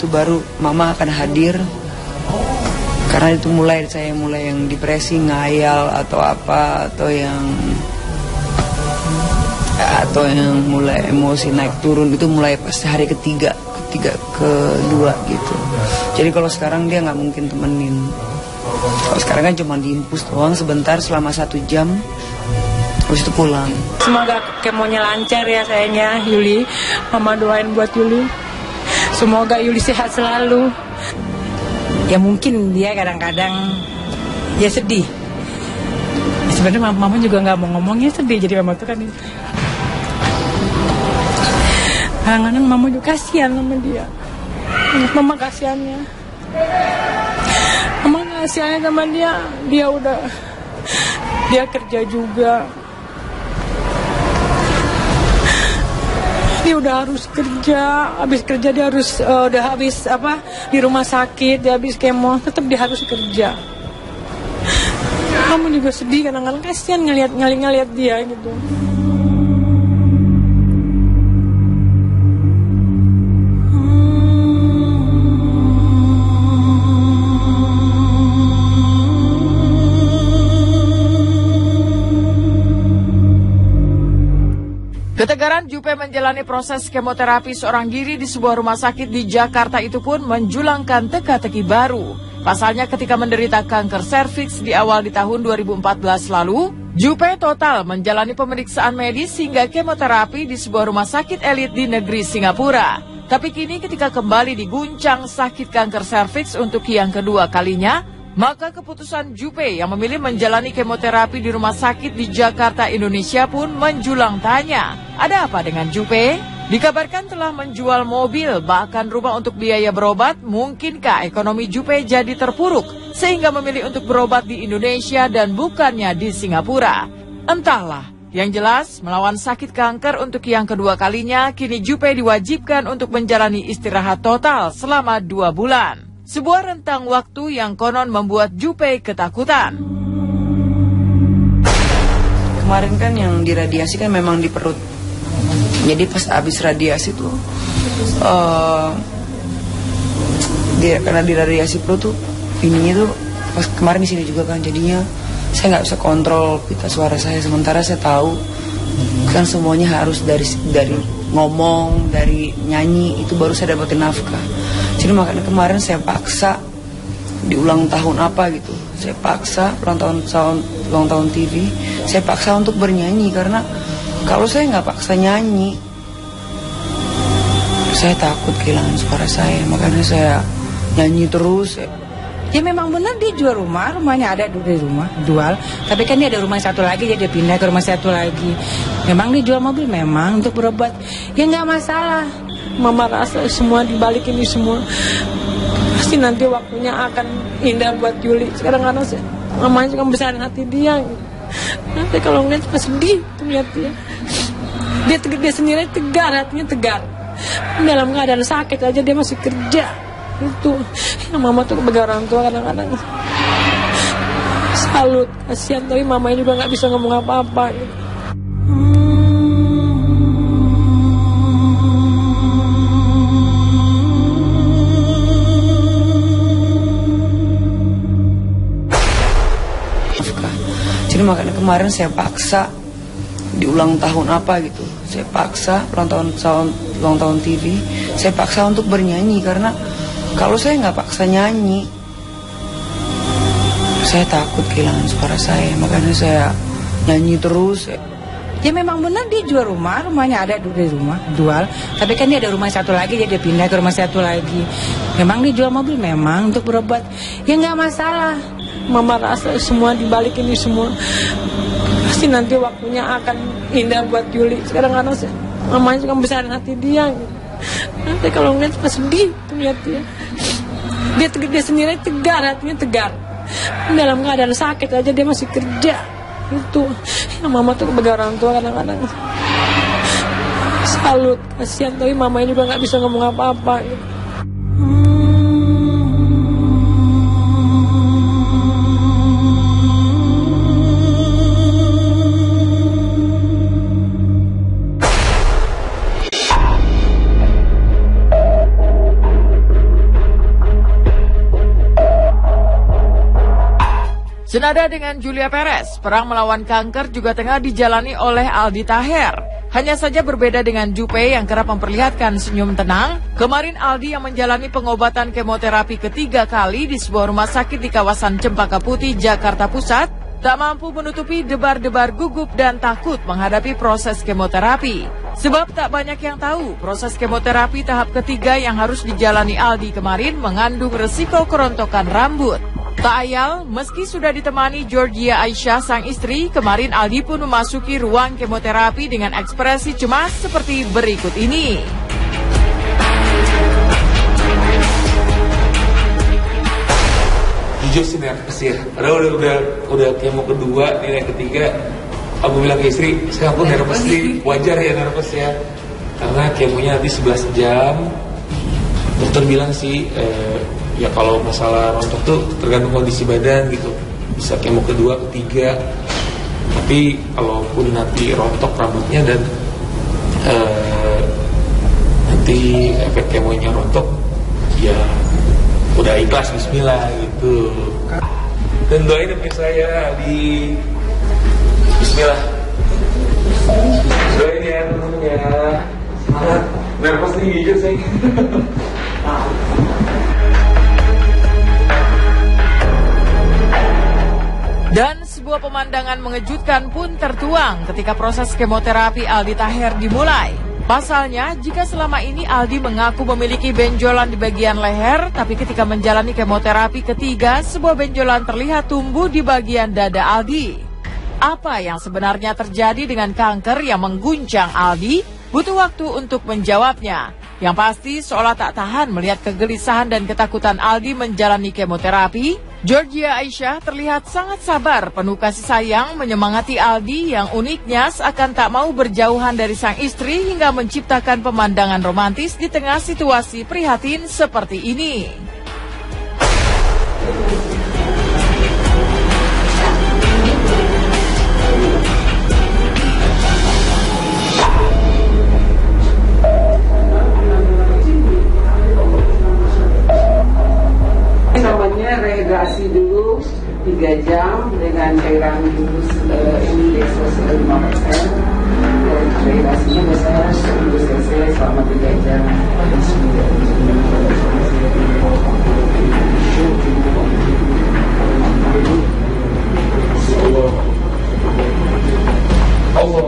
itu baru mama akan hadir. Karena itu saya mulai yang depresi, ngayal atau apa, atau yang mulai emosi naik turun itu mulai pas hari ketiga kedua gitu. Jadi kalau sekarang dia nggak mungkin temenin. Kalau sekarang kan cuma diimpus doang sebentar selama 1 jam, terus itu pulang. Semoga kemonya lancar ya sayangnya Yuli. Mama doain buat Yuli. Semoga Yuli sehat selalu. Ya mungkin dia kadang-kadang ya sedih. Sebenarnya mama juga nggak mau ngomongnya sedih. Jadi mama tuh kan kadang-kadang mama juga kasihan sama dia. Mama kasihannya. Mama kasihannya sama dia. Dia kerja juga. Dia udah harus kerja. Habis kerja dia harus udah habis di rumah sakit, dia habis kemo, tetap dia harus kerja. Mama juga sedih kadang-kadang, kasihan ngeliat dia gitu. Ketegaran Jupe menjalani proses kemoterapi seorang diri di sebuah rumah sakit di Jakarta itu pun menjulangkan teka-teki baru. Pasalnya ketika menderita kanker serviks di awal di tahun 2014 lalu, Jupe total menjalani pemeriksaan medis hingga kemoterapi di sebuah rumah sakit elit di negeri Singapura. Tapi kini ketika kembali diguncang sakit kanker serviks untuk yang kedua kalinya, maka keputusan Jupe yang memilih menjalani kemoterapi di rumah sakit di Jakarta, Indonesia pun menjulang tanya. Ada apa dengan Jupe? Dikabarkan telah menjual mobil, bahkan rumah untuk biaya berobat. Mungkinkah ekonomi Jupe jadi terpuruk sehingga memilih untuk berobat di Indonesia dan bukannya di Singapura? Entahlah. Yang jelas, melawan sakit kanker untuk yang kedua kalinya, kini Jupe diwajibkan untuk menjalani istirahat total selama 2 bulan. Sebuah rentang waktu yang konon membuat Jupe ketakutan. Kemarin kan yang diradiasi kan memang di perut. Jadi pas habis radiasi tuh, karena diradiasi perut tuh, ininya tuh pas kemarin di sini juga kan, jadinya saya nggak bisa kontrol pita suara saya. Sementara saya tahu kan semuanya harus dari ngomong, dari nyanyi, itu baru saya dapetin nafkah. Jadi makanya kemarin saya paksa di ulang tahun apa gitu, saya paksa ulang tahun TV, saya paksa untuk bernyanyi karena kalau saya nggak paksa nyanyi, saya takut kehilangan suara saya, makanya saya nyanyi terus. Ya memang benar dia jual rumahnya ada di rumah, jual. Tapi kan dia ada rumah satu lagi, jadi dia pindah ke rumah satu lagi. Memang dia jual mobil memang untuk berobat, ya nggak masalah. Mama rasa semua dibalik ini semua pasti nanti waktunya akan indah buat Yuli. Sekarang karena mamanya juga besarin hati dia. Nanti kalau ngeliat pas sedih tuh lihat dia sendiri tegar, hatinya tegar. Dalam keadaan sakit aja dia masih kerja. Itu yang mama tuh sebagai orang tua kadang-kadang salut, kasihan, tapi mamanya juga nggak bisa ngomong apa-apa gitu. Jadi makanya kemarin saya paksa di ulang tahun apa gitu, saya paksa ulang tahun TV, saya paksa untuk bernyanyi karena kalau saya nggak paksa nyanyi, saya takut kehilangan suara saya, makanya saya nyanyi terus. Ya memang benar dia jual rumahnya ada di rumah, jual. Tapi kan dia ada rumah satu lagi, jadi dia pindah ke rumah satu lagi. Memang dia jual mobil memang untuk berobat, ya nggak masalah. Mama rasa semua dibalik ini semua pasti nanti waktunya akan indah buat Yuli. Sekarang karena mamanya juga besarin hati dia gitu. Nanti kalau ngeliat pas sedih tuh lihat dia sendiri tegar, hatinya tegar. Dalam keadaan sakit aja dia masih kerja. Itu yang mama tuh sebagai orang tua kadang-kadang salut, kasihan, tapi mamanya juga nggak bisa ngomong apa-apa gitu. Senada dengan Julia Perez, perang melawan kanker juga tengah dijalani oleh Aldi Taher. Hanya saja berbeda dengan Jupe yang kerap memperlihatkan senyum tenang. Kemarin Aldi yang menjalani pengobatan kemoterapi ketiga kali di sebuah rumah sakit di kawasan Cempaka Putih, Jakarta Pusat, tak mampu menutupi debar-debar gugup dan takut menghadapi proses kemoterapi. Sebab tak banyak yang tahu, proses kemoterapi tahap ketiga yang harus dijalani Aldi kemarin mengandung resiko kerontokan rambut. Tak ayal, meski sudah ditemani Georgia Aisyah sang istri, kemarin Aldi pun memasuki ruang kemoterapi dengan ekspresi cemas seperti berikut ini. Jujur sih nervous ya, padahal udah kemo kedua, nilai ketiga. Aku bilang ke istri, saya pun nervous sih, wajar ya nervous ya. Karena kemonya nanti 11 jam. Dokter bilang sih, ya kalau masalah rontok tuh tergantung kondisi badan gitu. Bisa kemo kedua, ketiga. Tapi kalaupun nanti rontok rambutnya dan nanti efek kemonya rontok, ya udah ikhlas, bismillah gitu. Dan doain demi saya di bismillah. Doain ya temen-temen ya. Semangat. Nervous nih jujur saya. Dan sebuah pemandangan mengejutkan pun tertuang ketika proses kemoterapi Aldi Taher dimulai. Pasalnya, jika selama ini Aldi mengaku memiliki benjolan di bagian leher, tapi ketika menjalani kemoterapi ketiga, sebuah benjolan terlihat tumbuh di bagian dada Aldi. Apa yang sebenarnya terjadi dengan kanker yang mengguncang Aldi? Butuh waktu untuk menjawabnya. Yang pasti seolah tak tahan melihat kegelisahan dan ketakutan Aldi menjalani kemoterapi. Georgia Aisyah terlihat sangat sabar, penuh kasih sayang menyemangati Aldi yang uniknya seakan tak mau berjauhan dari sang istri hingga menciptakan pemandangan romantis di tengah situasi prihatin seperti ini. Rehidrasi dulu 3 jam dengan cairan jus ini Dextrose 5%. Dan rehidrasinya biasanya 1000 cc selama 3 jam. Allah.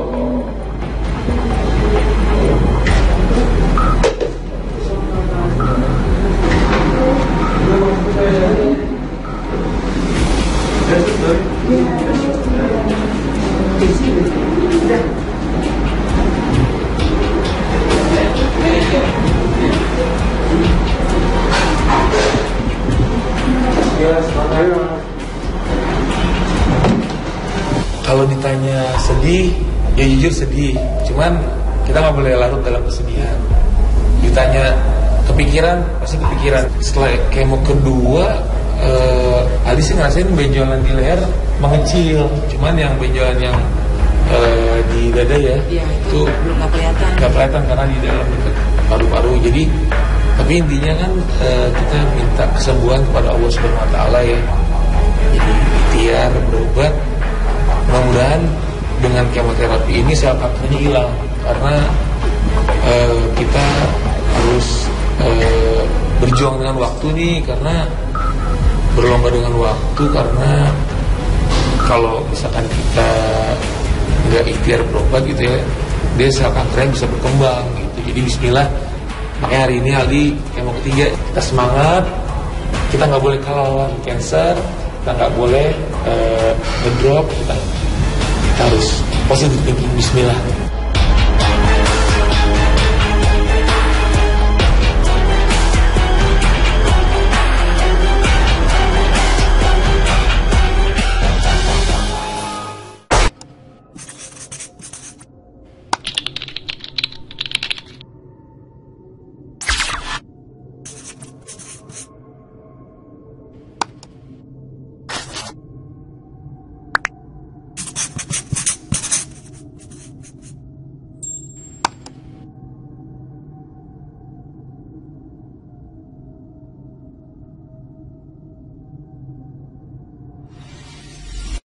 Kalau ditanya sedih, ya jujur sedih. Cuman kita nggak boleh larut dalam kesedihan. Ditanya kepikiran, pasti kepikiran. Setelah kemo kedua, Aldi sih ngerasain benjolan di leher mengecil. Cuman yang benjolan yang di dada ya, itu nggak kelihatan karena di dalam dekat paru-paru. Jadi, tapi intinya kan kita minta kesembuhan kepada Allah Subhanahu Wa Taala ya. Jadi ikhtiar berobat. Mudah-mudahan dengan kemoterapi ini sel kankernya hilang, karena kita harus berjuang dengan waktu nih, karena berlomba dengan waktu, karena kalau misalkan kita nggak ikhtiar berobat gitu ya, dia sel kankernya bisa berkembang gitu. Jadi bismillah. Makanya hari ini Aldi kemo ketiga, kita semangat, kita nggak boleh kalah lawan cancer, kita nggak boleh ngedrop, kita harus positive thinking, bismillah.